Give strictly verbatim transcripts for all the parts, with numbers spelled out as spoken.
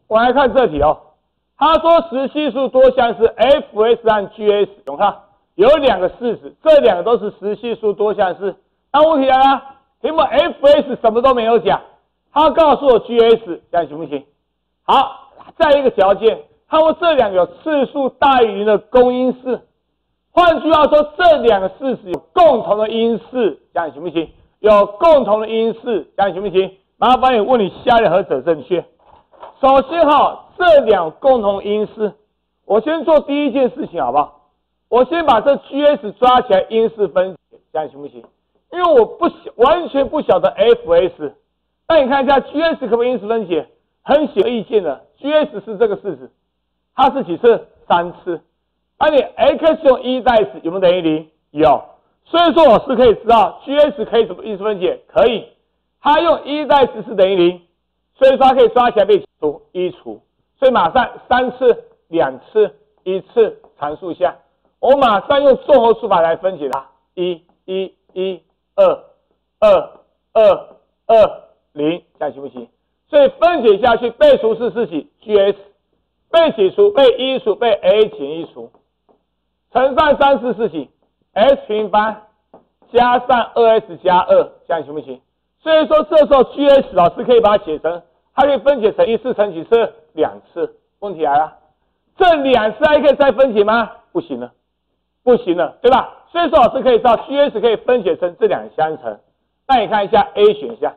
我来看这题哦。他说实系数多项是 F S 和 G S， 有看有两个式子，这两个都是实系数多项式。那问题来了，题目 F S 什么都没有讲，他告诉我 G S， 这样行不行？好，再一个条件，他说这两个有次数大于零的公因式。换句话说，这两个式子有共同的因式，这样行不行？有共同的因式，这样行不行？麻烦你问你下列何者正确？首先哈，这两共同因式，我先做第一件事情好不好？我先把这 G S 抓起来因式分解，这样行不行？因为我不完全不晓得 F S， 那你看一下 G S 可不可以因式分解？很显而易见的 ，G S 是这个式子，它是几次？三次。那你 x 用一代 s 有没有等于零？有。所以说我是可以知道 G S 可以怎么因式分解？可以。它用一代 s 是等于零，所以说它可以抓起来被除一除。所以马上三次、两次、一次阐述一下。我马上用综合除法来分解它，一、一、一、二、二、二、二、零，这样行不行？所以分解下去，被除是四起 G S， 被解除被一除被 a 减一除，乘上三是四起 S 平方加上 二 S 加二，这样行不行？所以说这时候 G S 老师可以把它写成，它可以分解成一次乘几次？两次。问题来了，这两次还可以再分解吗？不行了，不行了，对吧？所以说老师可以知道 G S 可以分解成这两个相乘。那你看一下 A 选项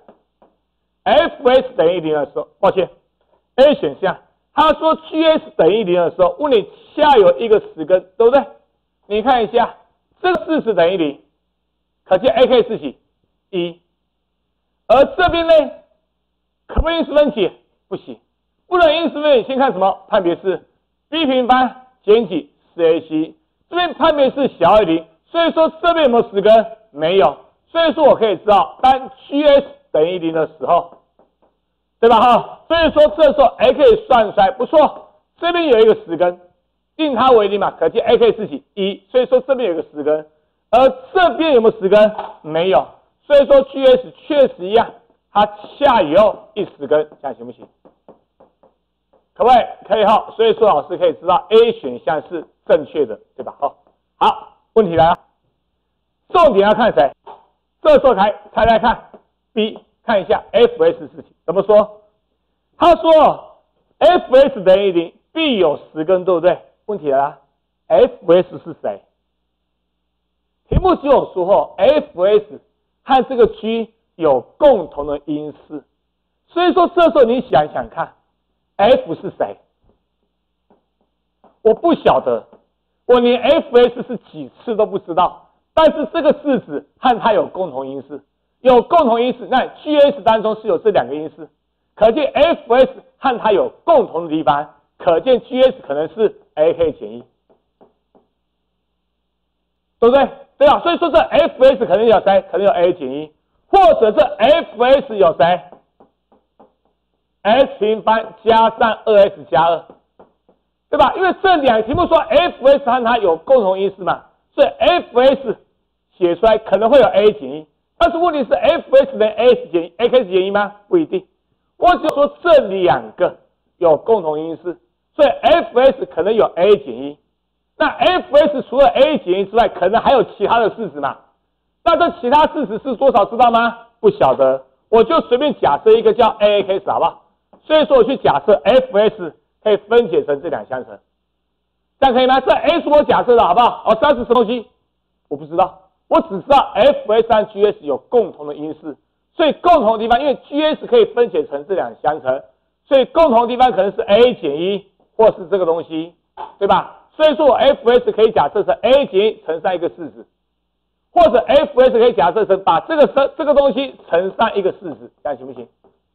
，F S 等于零的时候，抱歉 ，A 选项，他说 G S 等于零的时候，问你下有一个十根，对不对？你看一下，这个式子等于零，可见 A 可以是几？一。而这边呢，可不可以因式分解？不行，不能因式分解。先看什么判别式 ？b 平方减几 四 A C， 这边判别式小于零，所以说这边有没有十根？没有，所以说我可以知道，当 G S 等于零的时候，对吧？哈，所以说这时候 A 可以算出来，不错，这边有一个十根，定它为零嘛，可见 A 可以是几？一，所以说这边有一个十根，而这边有没有十根？没有。所以说 G S 确实一样，它下有一十根，这样行不行？可不可以？可以哈。所以说老师可以知道 A 选项是正确的，对吧？好，好，问题来了，重点要看谁？这时候才才来看 B， 看一下 F S 事情怎么说？他说 F S 等于零，必有十根，对不对？问题来了 ，F S 是谁？题目只有说后 F S。和这个 G 有共同的因式，所以说这时候你想想看 ，F 是谁？我不晓得，我连 F S 是几次都不知道，但是这个式子和它有共同因式，有共同因式，那 G S 当中是有这两个因式，可见 F S 和它有共同的地方，可见 G S 可能是 A 可以减一，对不对？对啊，所以说这 F S 可能有谁？可能有 A 减一，或者这 F S 有谁 ？S 平方加上 二 S 加二，对吧？因为这两个题目说 F S 和它有共同因式嘛，所以 F S 写出来可能会有 A 减一，但是问题是 F S 等于 A 减一 ，A 可以减一吗？不一定。我只说这两个有共同因式，所以 F S 可能有 A 减一。那 F S 除了 A 减一之外，可能还有其他的式子嘛？那这其他式子是多少？知道吗？不晓得，我就随便假设一个叫 A X 好不好？所以说我去假设 F S 可以分解成这两相乘，这样可以吗？这 A 是我假设的好不好？哦，这是什么东西？我不知道，我只知道 F S 和 G S 有共同的因式，所以共同的地方，因为 G S 可以分解成这两相乘，所以共同的地方可能是 A 减一，或是这个东西，对吧？所以说我 F S 可以假设成 A 减一乘上一个式子，或者 F S 可以假设成把这个这个东西乘上一个式子，这样行不行？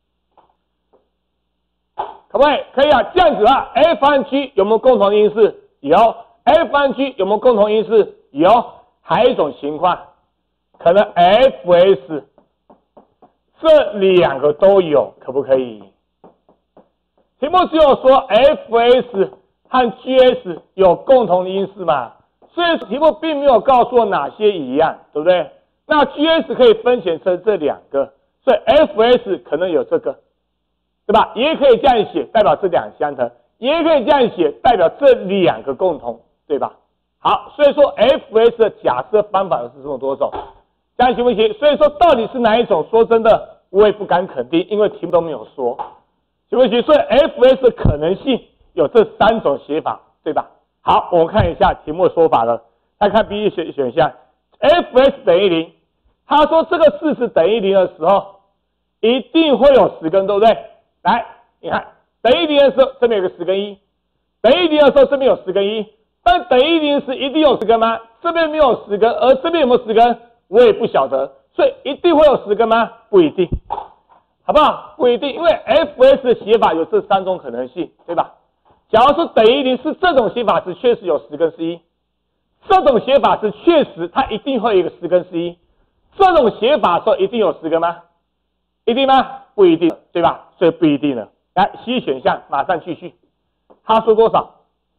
可不可以？可以啊，这样子的话 ，F 和 G 有没有共同因式？有。F 和 G 有没有共同因式？有。还有一种情况，可能 F S 这两个都有，可不可以？题目只有说 F S 和 G S 有共同的因式嘛，所以题目并没有告诉我哪些一样，对不对？那 G S 可以分解成这两个，所以 F S 可能有这个， 对吧？也可以这样写，代表这两相乘，也可以这样写，代表这两个共同，对吧？好，所以说 F S 的假设方法是这么多种，这样行不行？所以说到底是哪一种？说真的，我也不敢肯定，因为题目都没有说，行不行？所以 F S 的可能性有这三种写法，对吧？好，我们看一下题目的说法了。来看 B 选选项 ，F S 等于零。他说这个事实等于零的时候，一定会有十根，对不对？来，你看等于零的时候，这边有个十跟一；等于零的时候，这边有十跟一。但等于零时一定有十根吗？这边没有十根，而这边有没有十根？我也不晓得，所以一定会有十根吗？不一定，好不好？不一定，因为 F S 的写法有这三种可能性，对吧？假如说等于零是这种写法时，确实有十跟是一；这种写法时，确实它一定会有一个十跟是一。这种写法的时候，一定有十根吗？一定吗？不一定，对吧？所以不一定了。来 ，C 选项马上继续，他说多少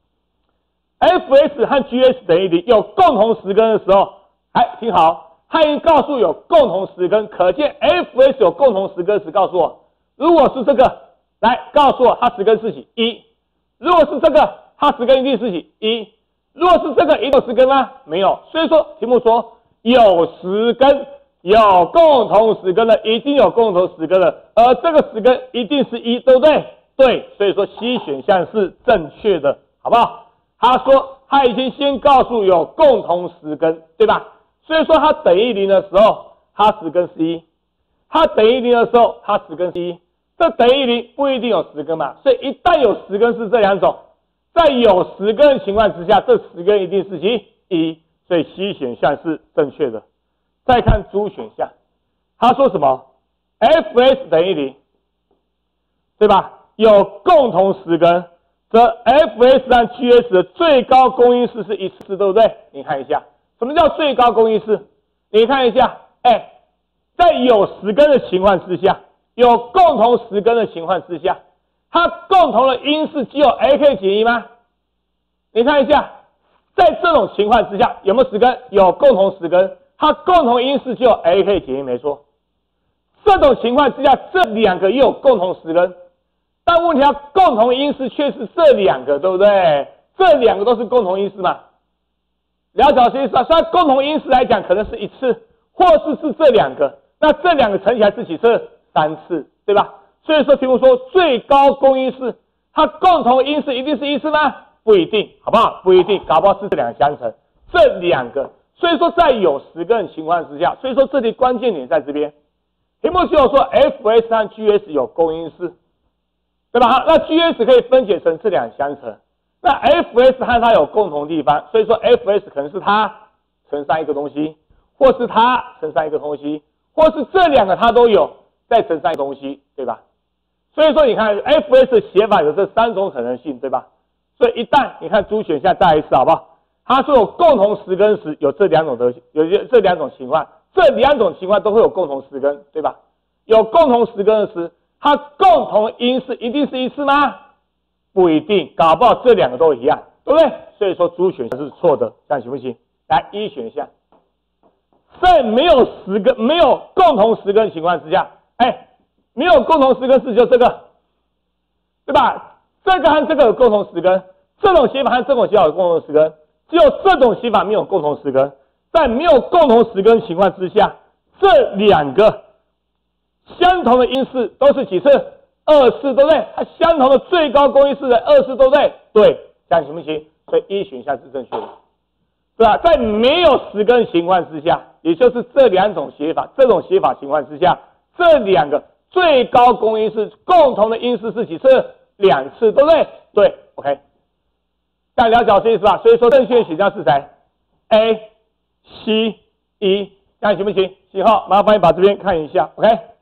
？F S 和 G S 等于零，有共同十根的时候，哎，听好，他已经告诉有共同十根，可见 F S 有共同十根时，告诉我，如果是这个，来告诉我它十根是几？一。如果是这个，它十根一定是几？一。如果是这个，一定有十根吗？没有。所以说题目说有十根，有共同十根的，一定有共同十根的，而这个十根一定是一，对不对？对，所以说 C 选项是正确的，好不好？他说他已经先告诉有共同十根，对吧？所以说它等于零的时候，它十根是一；它等于零的时候，它十根是一。这等于零不一定有十根嘛，所以一旦有十根是这两种，在有十根的情况之下，这十根一定是几？一，所以 C 选项是正确的。再看 D 选项，他说什么 ？F S 等于零，对吧？有共同十根，则 F S 和 G S 的最高公因式是一次，对不对？你看一下，什么叫最高公因式？你看一下，哎，在有十根的情况之下，有共同十根的情况之下，它共同的因式只有 A K 减一吗？你看一下，在这种情况之下，有没有十根？有共同十根，它共同因式只有 A K 减一，没错。这种情况之下，这两个又有共同十根，但问题它共同因式却是这两个，对不对？这两个都是共同因式嘛？了解这意思啊？所以共同因式来讲，可能是一次，或是是这两个，那这两个乘起来是几次？三次，对吧？所以说题目说最高公因式，它共同因式一定是一次吗？不一定，好不好？不一定，搞不好是这两个相乘，这两个。所以说在有十根的情况之下，所以说这里关键点在这边。题目只有说 F S 和 G S 有公因式，对吧？那 G S 可以分解成这两相乘，那 F S 和它有共同地方，所以说 F S 可能是它乘上一个东西，或是它乘上一个东西，或是这两个它都有，再乘上一个东西，对吧？所以说你看 F S 的写法有这三种可能性，对吧？所以一旦你看 D 选项再来一次好不好？它说有共同十根时，有这两种的，有这两种情况，这两种情况都会有共同十根，对吧？有共同十根的时，它共同因式一定是一次吗？不一定，搞不好这两个都一样，对不对？所以说 D 选项是错的，这样行不行？来 E 选项，在没有十根、没有共同十根的情况之下，哎，没有共同十根是就这个，对吧？这个和这个有共同十根，这种写法和这种写法有共同十根。只有这种写法没有共同十根，在没有共同十根情况之下，这两个相同的因式都是几次？二次，对不对？它相同的最高公因式的二次，对不对？对，这样行不行？所以一选项是正确的，对吧？在没有十根情况之下，也就是这两种写法，这种写法情况之下，这两个最高公因式共同的因式是几次？两次，对不对？对 ，OK。大家了解这意思吧？所以说正确选项是谁 ？A、C、E， 这样行不行？信号，麻烦你把这边看一下 ，OK。